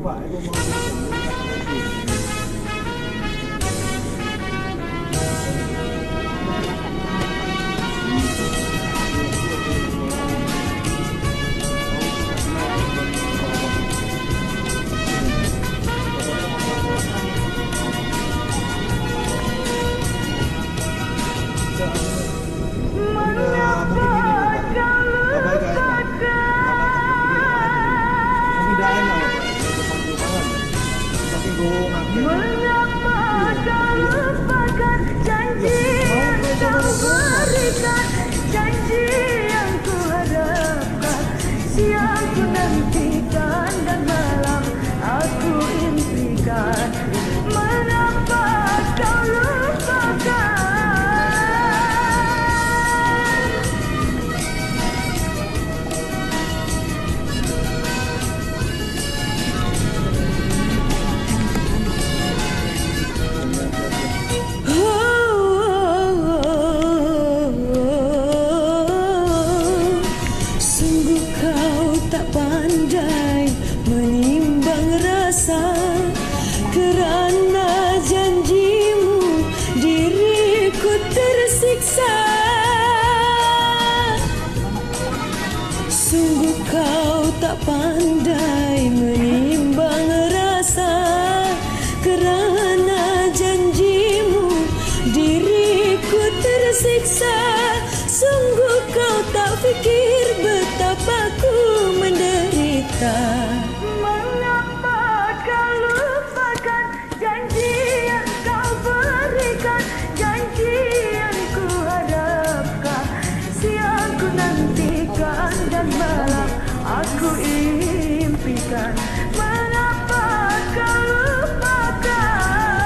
phải của mọi Mengapa kau lupakan janji yang kau berikan, janji yang ku harapkan, siang ku nantikan dan malam aku impikan. Mengapa kau lupakan? Kerana janjimu diriku tersiksa. Sungguh kau tak pandai menimbang rasa. Kerana janjimu diriku tersiksa. Sungguh kau tak fikir betapa ku menderita. Aku impikan. Mengapa kau lupakan?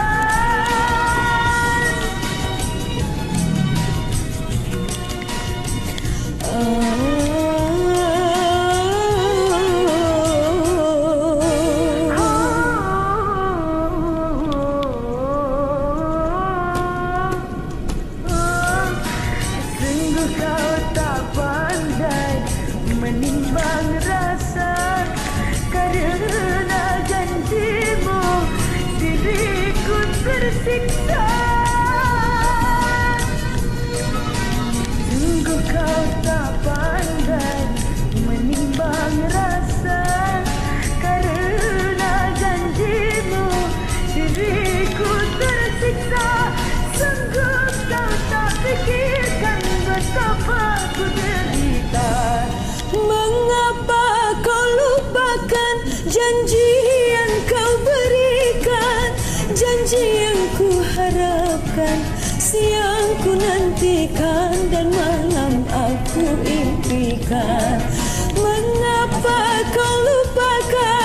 Sungguh kau tak pandai menimbang rasa. Kerana janjimu diriku tersiksa. Sungguh kau tak pandai menimbang rasa. Kerana janjimu diriku tersiksa. Sungguh kau tak fikirkan betapa ku derita. Mengapa kau lupakan janji yang kau berikan, janji yang ku harapkan, siang ku nantikan dan malam aku impikan. Mengapa kau lupakan?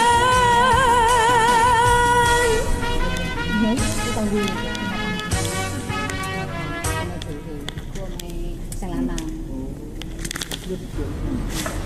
Selama